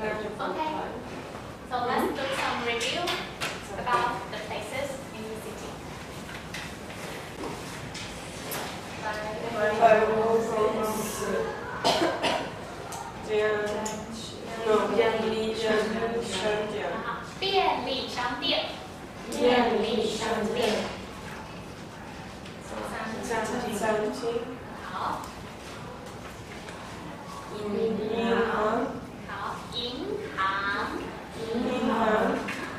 Okay. So let's do some review about the places in the city.便利商店。便利商店。 餐厅。 好。 银行。 好，银行。 银行。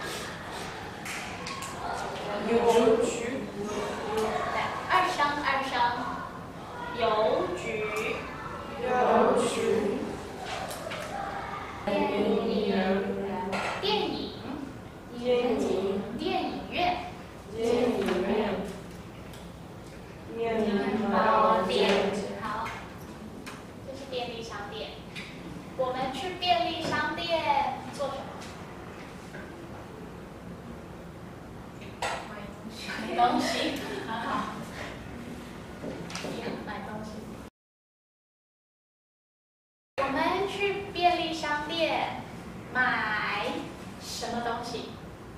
邮局。 二声。邮局。 邮局。电影院。面包店。 好，这是便利商店。我们去便利商店做什么？买东西。很好。买东西。我们去便利商店买什么东西？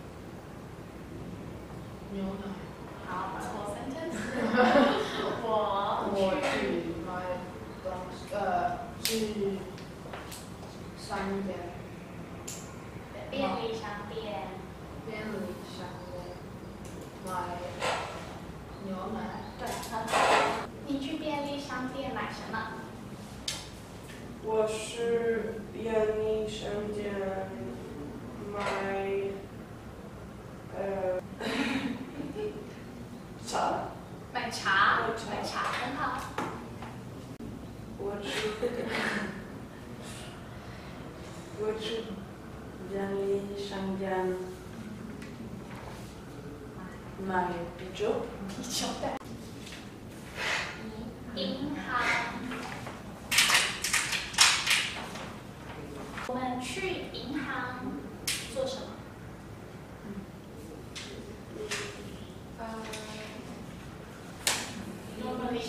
牛奶。 好，错 sentence。 我去买东西，去商店。 便利商店。 便利商店买牛奶。 对，很好。你去便利商店买什么？ 我是便利商店买茶。 买茶，很好。 我去便利商店买啤酒。 对。银行。我们去银行做什么？ Normally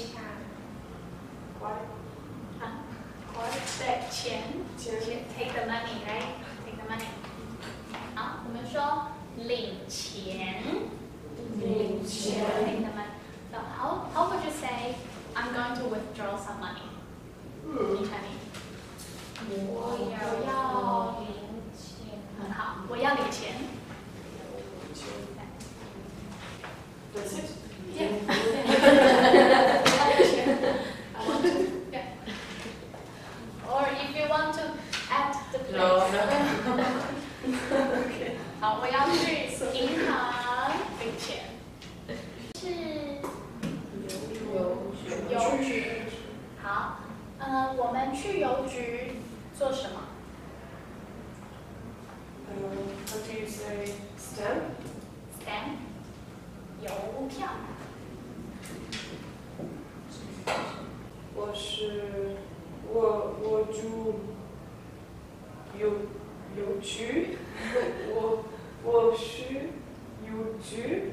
对，钱 ，take the money, right? Take the money. 好，我们说领钱。Take the money. So how would you say I'm going to withdraw some money? In Chinese. 我要领钱。很好，我要领钱。 That's it. Or if you want to add the place. No. Okay. 好，我要去银行领钱。是邮局。好，我们去邮局做什么？ How do you say stamp? Stamp 邮票。 我住邮局。我是邮局。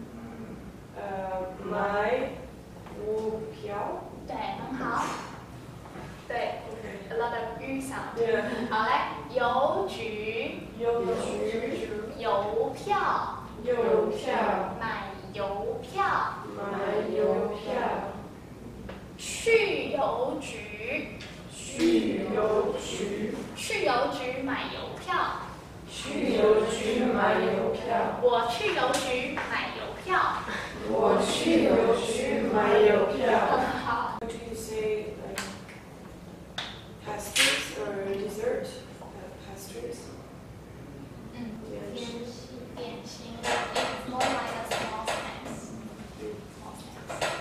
买股票。 对，很好。对 ，a lot of 语 sound。 Yeah. 好，来，邮局。 邮局。 邮票。 邮票。 买邮票。 买邮票。 去邮局。 去邮局。 去邮局买邮票。 去邮局买邮票。 我去邮局买邮票。 我去邮局买邮票。 很好。 How do you say like pastries or dessert? Pastries. 点心。It's more like a small snacks. Small snacks.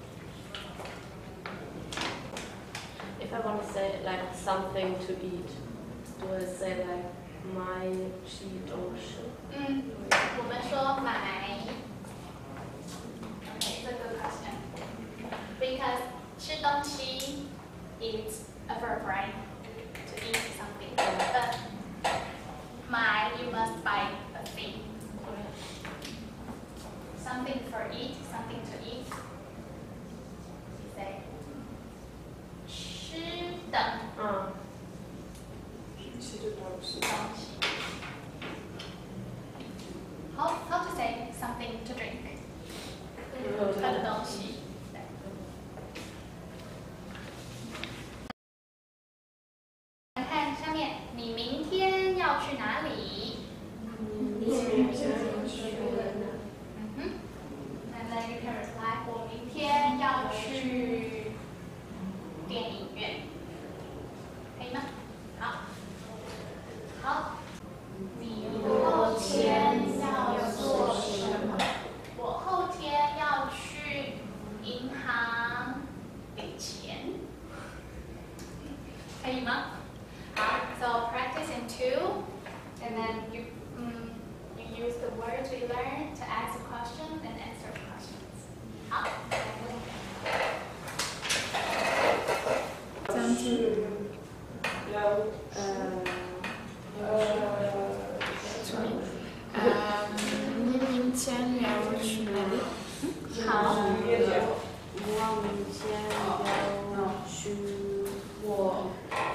If I want to say like something to eat, do I say like 买吃东西？ 我们说买。Okay, it's a good question. Because 吃东西 is a verb, right? To eat something. But 买 you must buy a thing. Something for eat, something to eat. You say 吃的。 吃的东吃东西。How to say something to drink？ 喝的东西。对。看下面，你明天要去哪里？And then you can reply 我明天要去电影院，可以吗？好。你后天要做什么？我后天要去银行领钱，可以吗？好 ，so practice in two, and then you use the words we learned to ask a question and answer questions. 好。 张志有你明天要去哪里？ 好。 我明天要去我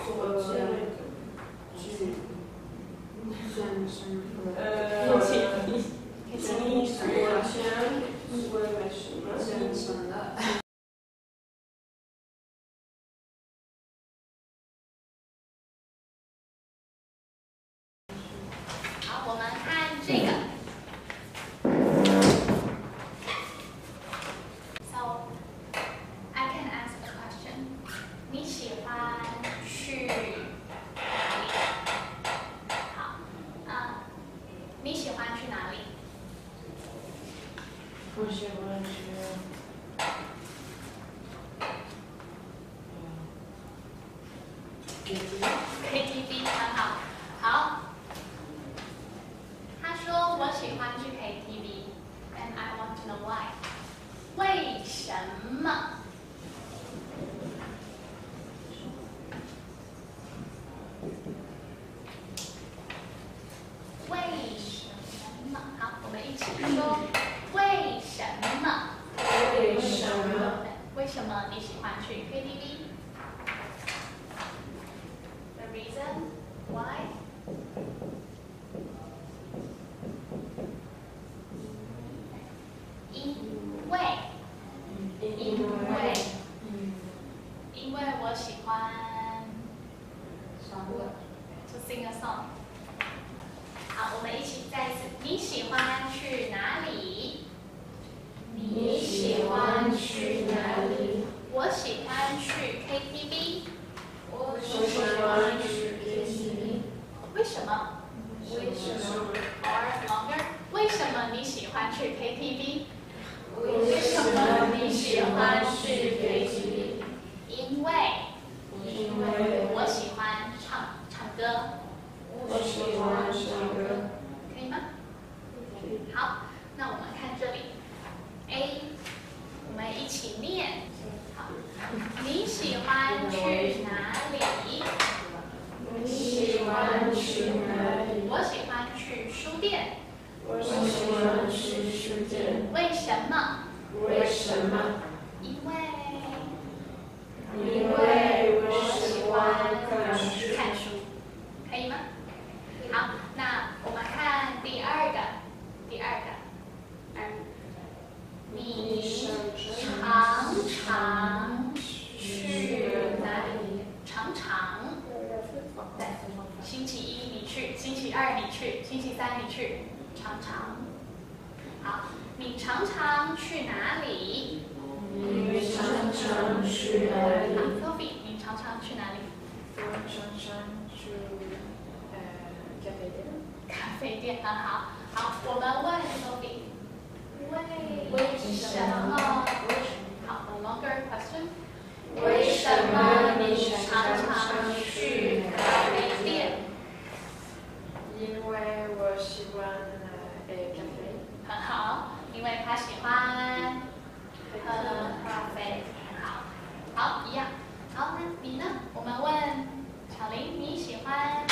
好，我们看这个。So, I can ask a question. 你喜欢去哪里？好，你喜欢去哪里？ 我喜欢去 KTV 很好。好。他说我喜欢去 KTV, and I want to know why. 为什么？为什么？好，我们一起说为什么？ 为什么？ 为什么你喜欢去 KTV? The reason why? 因为我喜欢 to sing a song。好，我们一起再一次。你喜欢去哪里？ 你喜欢去哪里？ 我喜欢去 KTV。 我喜欢去 KTV。 为什么？ 为什么 ？Or longer？ 为什么你喜欢去 KTV？ 为什么你喜欢去 KTV？ 因为我喜欢唱歌。 我喜欢唱歌。 可以吗？好，那我们看这里 ，A， 我们一起念。好，你喜欢去哪里？ 你喜欢去哪里？ 我喜欢去书店。 我喜欢去书店。 为什么？ 为什么？ 因为我喜欢看书。 可以吗？好，那我们看第二个。你常常去哪里？常常。对，星期一你去，星期二你去，星期三你去，常常。好，你常常去哪里？ 你常常去哪里？ 好 ，Sophie， 你常常去哪里？ 我常常去咖啡店。 咖啡店很好。好，我们问 Sophie， 为什么？好 ，a longer question。为什么你常常去咖啡店？ 因为我喜欢咖啡。 很好，因为他喜欢喝咖啡。很好，好，一样。好，那你呢？我们问小林，你喜欢？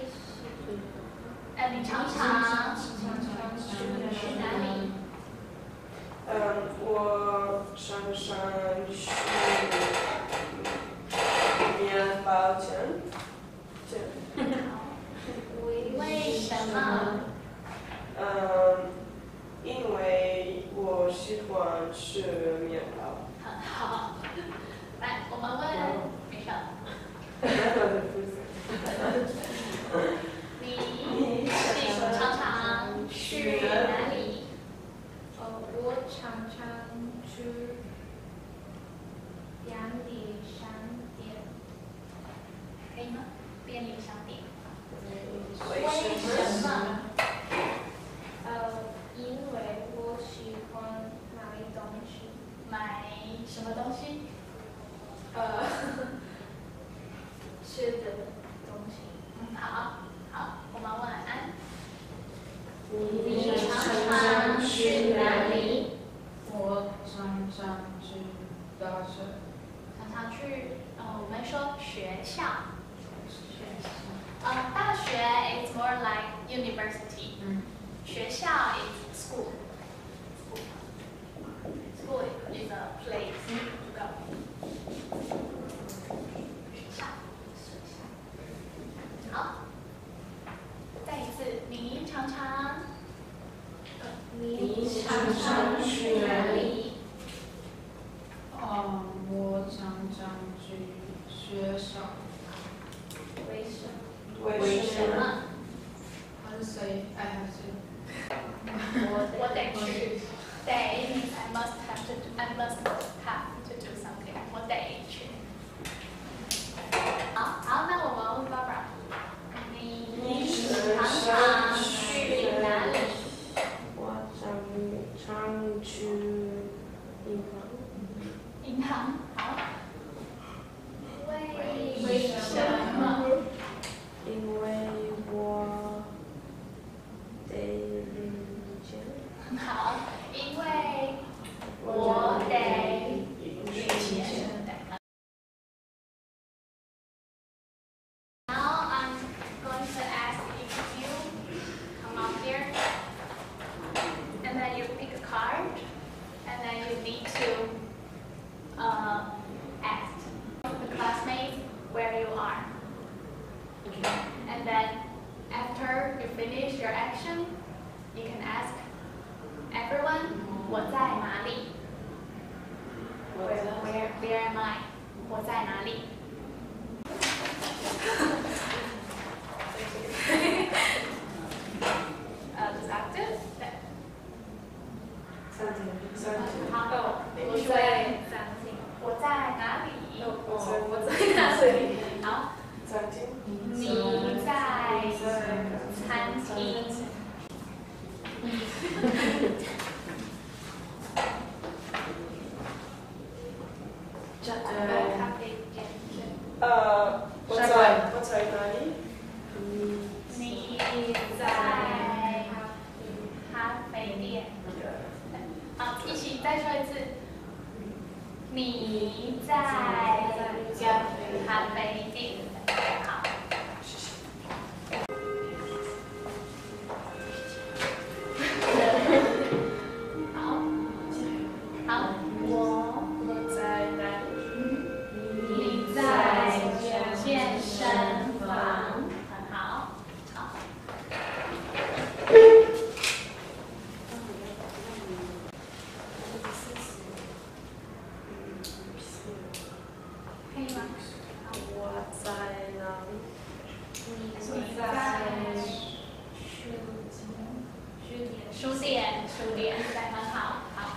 你常常去哪里？ 我常常去面包店。 你常常去哪里？ 我常常去大学。 常常去，我们说学校。大学 is more like university. 学校 is school. School is a place to go. 学校。好，再一次，你常常去哪里？ 我常常去学校。 为什么？ How to say I have to? 我得去。得 means I must have to do something. 我得去。好，那我们问Barbara，你常常去哪里？ 我常去银行。 银行。好。为什么？ 因为我得领钱。 很好，因为我得领钱。Now I'm going to ask each of you come up here, and then you pick a card, and then you need to ask the classmates where you are. And then after you finish your action, you can ask everyone, 我在哪里? Where am I? 我在哪里? Just active? 好，我在哪里？好。你在餐厅。 我在哪里？ 你在咖啡店。好，一起再说一次。你在咖啡店。好。好，我在哪里？你在健身房。很好，好。可以吗？ 我在哪里？ 你在书店，对，很好，好。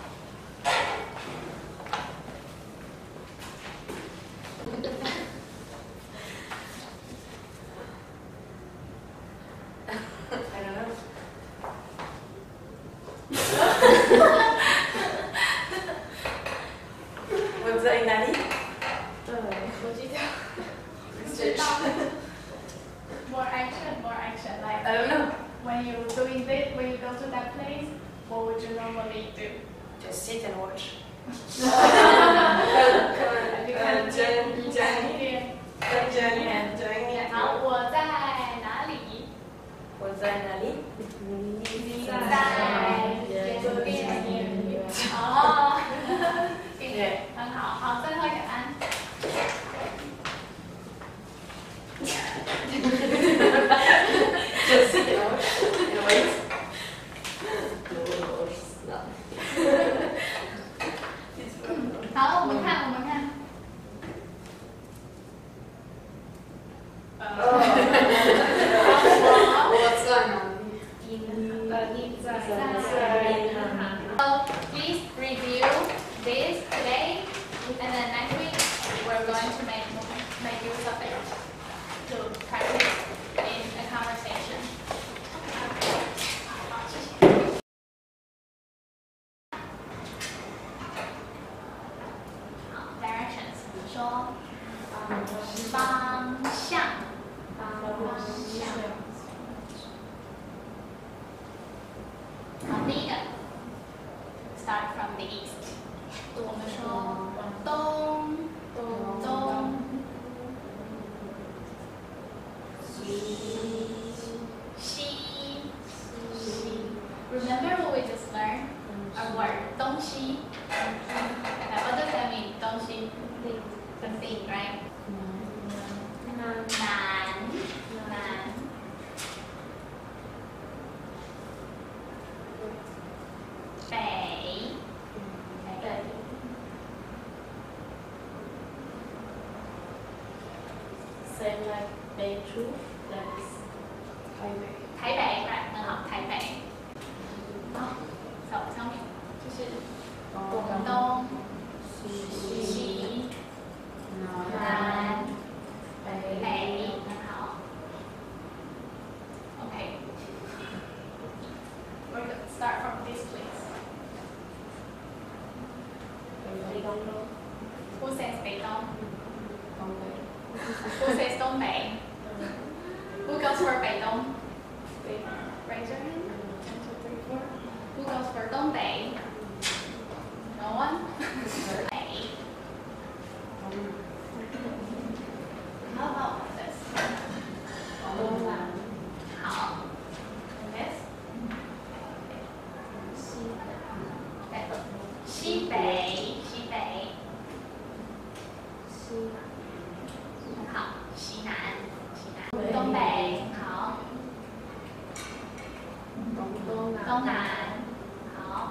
I don't know. 我在哪里？ 我记得。 知道。More action, like. I don't know. When you doing this, when you go to that place, what would you normally do? Just sit and watch. 好，我在哪里？ 我在哪里？ 你在酒店。哦，对，很好，好，最后一个答案。 Just sit and watch and wait. 好，我们看。 我在哪里？ 你在。So please review this today, and then next week we're going to make use of it to practice in a conversation. 好，谢谢。好 ，directions 说方向。 好，第一个 ，start from the east。我们说东，西。Remember what we just learned? A word 东西。Now, what does that mean? 东西 the thing, right? 南。北。 Same like 北出 that is 台北 right 很好，台北。好，走上面就是东、西、南、北，很好。Okay. We're gonna start from this place. 北东咯。 Who says 北东？Who says 东北？Who goes for 北东？Raise your hand. 1, 2, 3, 4. Who goes for 东北？No one. 北。How about this? 东南。 好。This. 西北。很好，西南。东北，好。东南，好。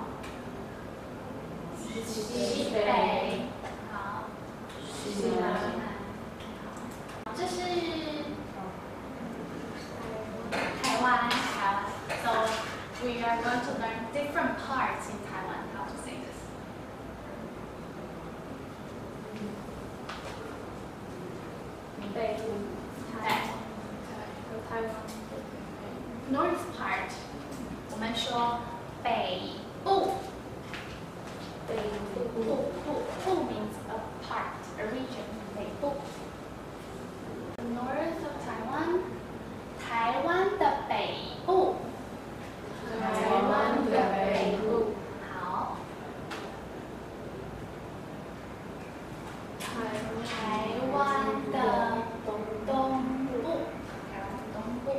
西北，好。 西南。 这是台湾。So we are going to learn different parts in Taiwan. How to say this? 北部。台湾。 North part. 我们说北部。 北部。 部 means a part, a region. 北部。North of Taiwan. 台湾的北部。 台湾的北部。 好。台湾的东部。台湾的东部。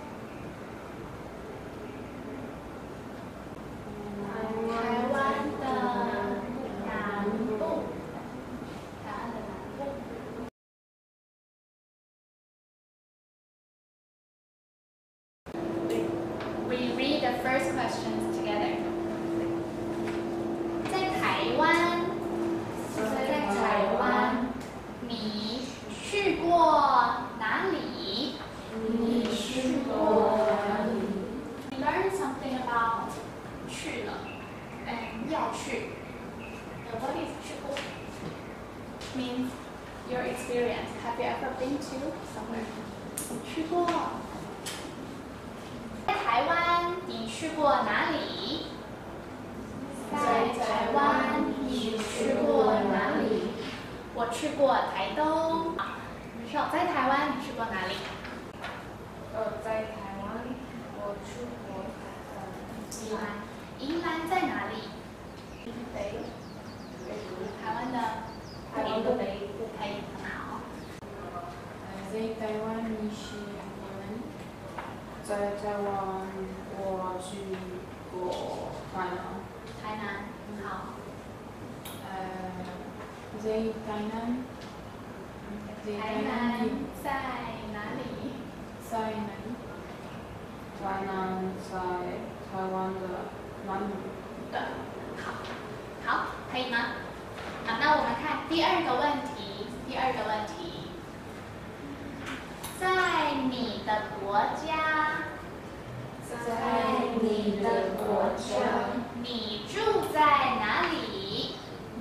台湾的南部。台湾的南部。We read the first questions together. 在台湾，你去过哪里？ 你去过哪里？ We learn something about 去了 and 要去。What is 去过 means your experience. Have you ever been to somewhere? 去过。在台湾，你去过哪里？在台湾，你去过哪里？我去过台东。说在台湾，你去过哪里？ 在台湾，我去过宜兰。宜兰在哪里？北部。台湾的北部。可以，很好。 在台湾你是哪里？在台湾我去过台南。 台南，很好。 在台南。 台南在哪里？ 在哪里？台南在台湾的南部。 对，好，可以吗？好，那我们看第二个问题。在你的国家，你住在哪里？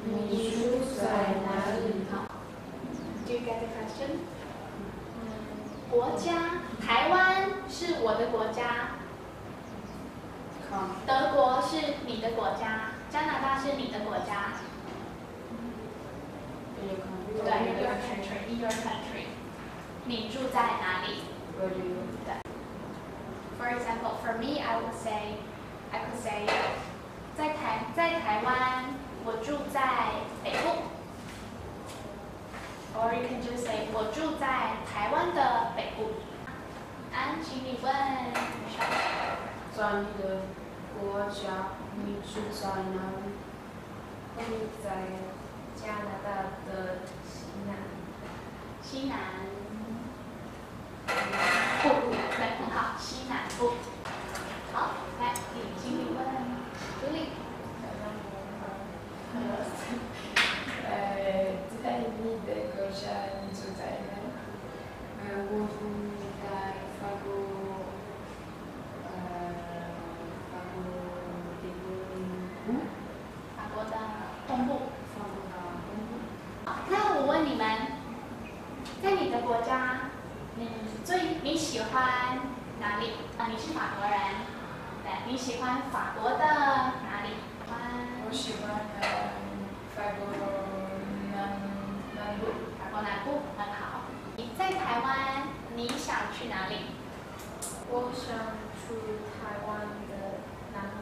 好 ，Do you get the question？国家，台湾是我的国家，德国是你的国家，加拿大是你的国家。对 ，in your country， 你住在哪里？对。For example, for me, I would say I could say 在台湾，我住在北部。Or you can just say 我住在台湾的北部。安，请你问在你的国家，你住在哪里？ 我住在加拿大的西南。 西南部，对，很好，西南部。好，来，请你问朱莉。 在你的国家，你住在哪里？ 我住在法国的法国的东部。 法国的东部。 好，那我问你们，在你的国家，你喜欢哪里？你是法国人，对，你喜欢法国的哪里？ 我喜欢法国南部。 法国南部很好。你在台湾，你想去哪里？ 我想去台湾的南部。